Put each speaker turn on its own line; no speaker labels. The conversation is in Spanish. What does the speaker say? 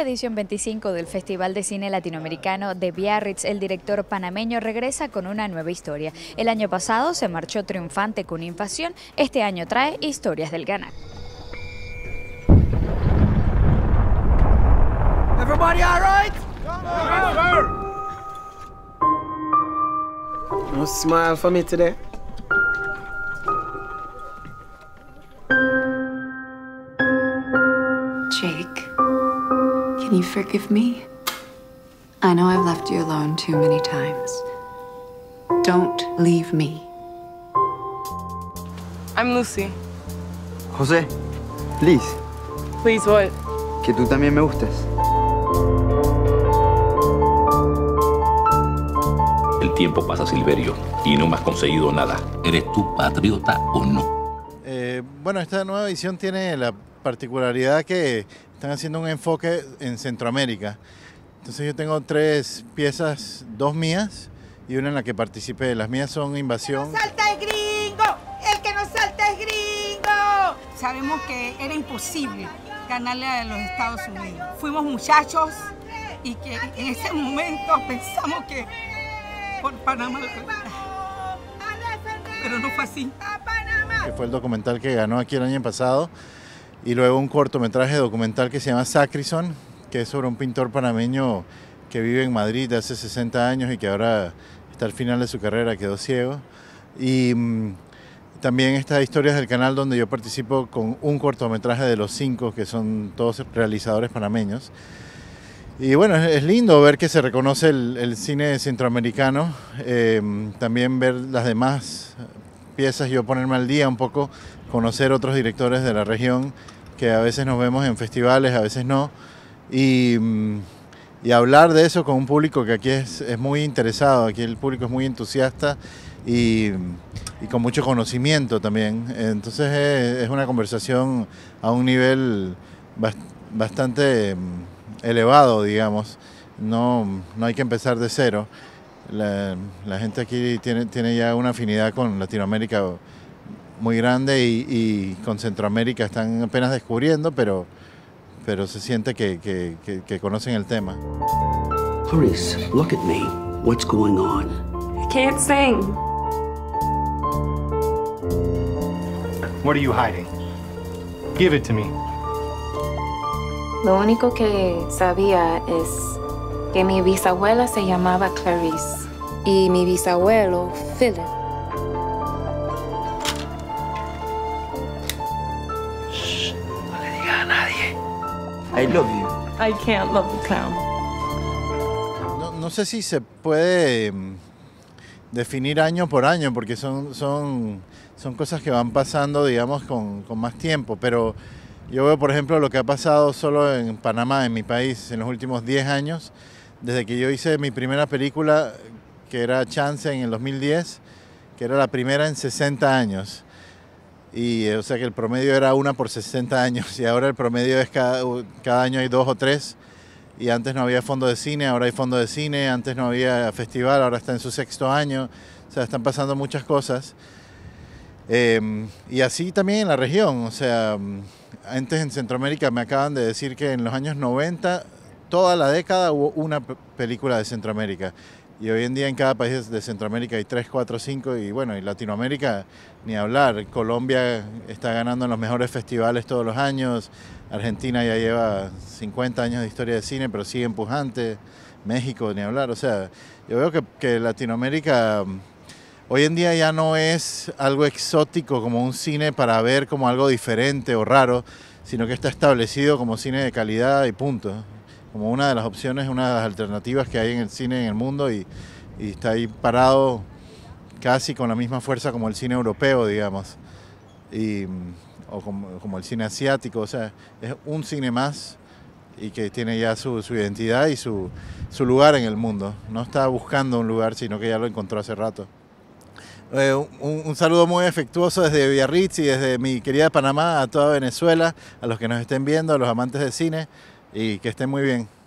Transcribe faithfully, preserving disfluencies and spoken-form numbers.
edición veinticinco del Festival de Cine Latinoamericano de Biarritz, el director panameño regresa con una nueva historia. El año pasado se marchó triunfante con Invasión, este año trae Historias del Ganar.
Everybody all right? No smile for me today.
Jake, can you forgive me? I know I've left you alone too many times. Don't leave me.
I'm Lucy.
José, please.
Please what?
Que tú también me gustas.
El tiempo pasa, Silverio, y no me has conseguido nada. ¿Eres tú patriota o no?
Eh, bueno, esta nueva edición tiene la particularidad que están haciendo un enfoque en Centroamérica. Entonces yo tengo tres piezas, dos mías y una en la que participé. Las mías son Invasión.
¡El que no salta es gringo! ¡El que no salta es gringo! Sabemos que era imposible ganarle a los Estados Unidos. Fuimos muchachos y que en ese momento pensamos que por Panamá, pero no fue así.
Que fue el documental que ganó aquí el año pasado. Y luego un cortometraje documental que se llama Sacrison, que es sobre un pintor panameño que vive en Madrid hace sesenta años y que ahora está al final de su carrera, quedó ciego. Y mmm, también estas Historias del Canal, donde yo participo con un cortometraje de los cinco, que son todos realizadores panameños. Y bueno, es lindo ver que se reconoce el, el cine centroamericano, eh, también ver las demás piezas, yo ponerme al día un poco, conocer otros directores de la región, que a veces nos vemos en festivales, a veces no, y, y hablar de eso con un público que aquí es, es muy interesado, aquí el público es muy entusiasta y, y con mucho conocimiento también. Entonces es, es una conversación a un nivel bastante elevado, digamos. No, no hay que empezar de cero. La, la gente aquí tiene, tiene ya una afinidad con Latinoamérica muy grande y, y con Centroamérica están apenas descubriendo, pero, pero se siente que, que, que, que conocen el tema.
Horace, look at me. What's going on?
I can't sing.
What are you hiding? Give it to me.
Lo único que sabía es que mi bisabuela se llamaba Clarice y mi bisabuelo Philip.
Shh, no le digas a nadie. I love you.
I can't love the clown.
No, no sé si se puede definir año por año, porque son, son, son cosas que van pasando, digamos, con, con más tiempo, pero yo veo, por ejemplo, lo que ha pasado solo en Panamá, en mi país, en los últimos diez años, desde que yo hice mi primera película, que era Chance en el dos mil diez, que era la primera en sesenta años. Y, o sea que el promedio era una por sesenta años, y ahora el promedio es cada, cada año hay dos o tres. Y antes no había fondo de cine, ahora hay fondo de cine, antes no había festival, ahora está en su sexto año. O sea, están pasando muchas cosas. Eh, y así también en la región, o sea, antes en Centroamérica me acaban de decir que en los años noventa, toda la década hubo una película de Centroamérica. Y hoy en día en cada país de Centroamérica hay tres, cuatro, cinco, y bueno, y Latinoamérica ni hablar. Colombia está ganando en los mejores festivales todos los años, Argentina ya lleva cincuenta años de historia de cine, pero sigue empujante, México ni hablar. O sea, yo veo que, que Latinoamérica hoy en día ya no es algo exótico como un cine para ver como algo diferente o raro, sino que está establecido como cine de calidad y punto. Como una de las opciones, una de las alternativas que hay en el cine en el mundo y, y está ahí parado casi con la misma fuerza como el cine europeo, digamos, y, o como, como el cine asiático. O sea, es un cine más y que tiene ya su, su identidad y su, su lugar en el mundo. No está buscando un lugar, sino que ya lo encontró hace rato. Eh, un, un saludo muy afectuoso desde Biarritz y desde mi querida Panamá a toda Venezuela, a los que nos estén viendo, a los amantes del cine, y que estén muy bien.